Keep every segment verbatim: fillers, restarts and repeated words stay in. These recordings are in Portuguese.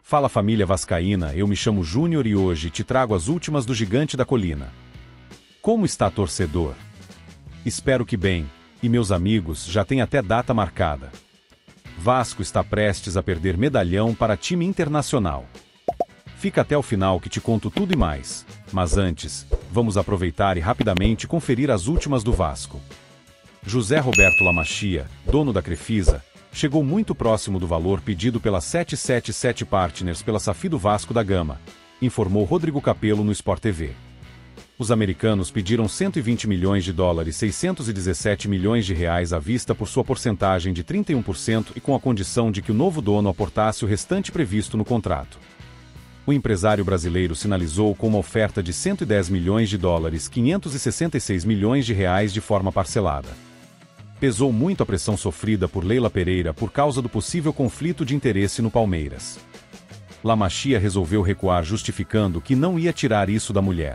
Fala família vascaína, eu me chamo Júnior e hoje te trago as últimas do Gigante da Colina. Como está torcedor? Espero que bem, e meus amigos já tem até data marcada. Vasco está prestes a perder medalhão para time internacional. Fica até o final que te conto tudo e mais, mas antes, vamos aproveitar e rapidamente conferir as últimas do Vasco. José Roberto Lamachia, dono da Crefisa, chegou muito próximo do valor pedido pela setecentos e setenta e sete Partners pela S A F do Vasco da Gama, informou Rodrigo Capello no Sport T V. Os americanos pediram cento e vinte milhões de dólares, seiscentos e dezessete milhões de reais à vista por sua porcentagem de trinta e um por cento e com a condição de que o novo dono aportasse o restante previsto no contrato. O empresário brasileiro sinalizou com uma oferta de cento e dez milhões de dólares, quinhentos e sessenta e seis milhões de reais de forma parcelada. Pesou muito a pressão sofrida por Leila Pereira por causa do possível conflito de interesse no Palmeiras. Lamachia resolveu recuar justificando que não ia tirar isso da mulher.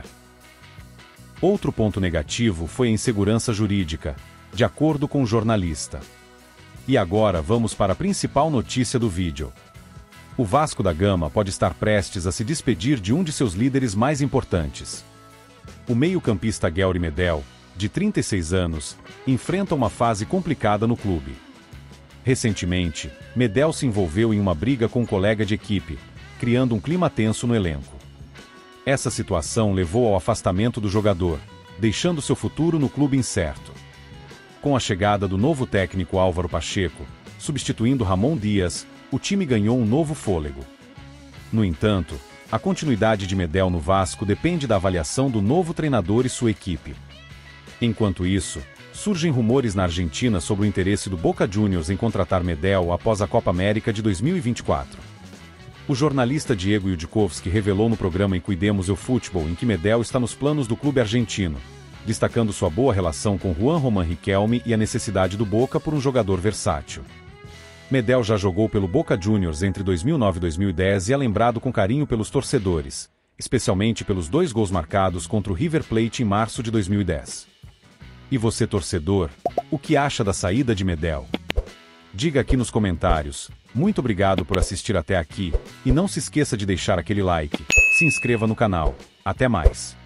Outro ponto negativo foi a insegurança jurídica, de acordo com o jornalista. E agora vamos para a principal notícia do vídeo. O Vasco da Gama pode estar prestes a se despedir de um de seus líderes mais importantes. O meio-campista Guelry Medel, de trinta e seis anos, enfrenta uma fase complicada no clube. Recentemente, Medel se envolveu em uma briga com um colega de equipe, criando um clima tenso no elenco. Essa situação levou ao afastamento do jogador, deixando seu futuro no clube incerto. Com a chegada do novo técnico Álvaro Pacheco, substituindo Ramon Dias, o time ganhou um novo fôlego. No entanto, a continuidade de Medel no Vasco depende da avaliação do novo treinador e sua equipe. Enquanto isso, surgem rumores na Argentina sobre o interesse do Boca Juniors em contratar Medel após a Copa América de dois mil e vinte e quatro. O jornalista Diego Yudikovski revelou no programa Em Cuidemos o Futebol em que Medel está nos planos do clube argentino, destacando sua boa relação com Juan Román Riquelme e a necessidade do Boca por um jogador versátil. Medel já jogou pelo Boca Juniors entre dois mil e nove e dois mil e dez e é lembrado com carinho pelos torcedores, especialmente pelos dois gols marcados contra o River Plate em março de dois mil e dez. E você, torcedor, o que acha da saída de Medel? Diga aqui nos comentários. Muito obrigado por assistir até aqui, e não se esqueça de deixar aquele like, se inscreva no canal. Até mais!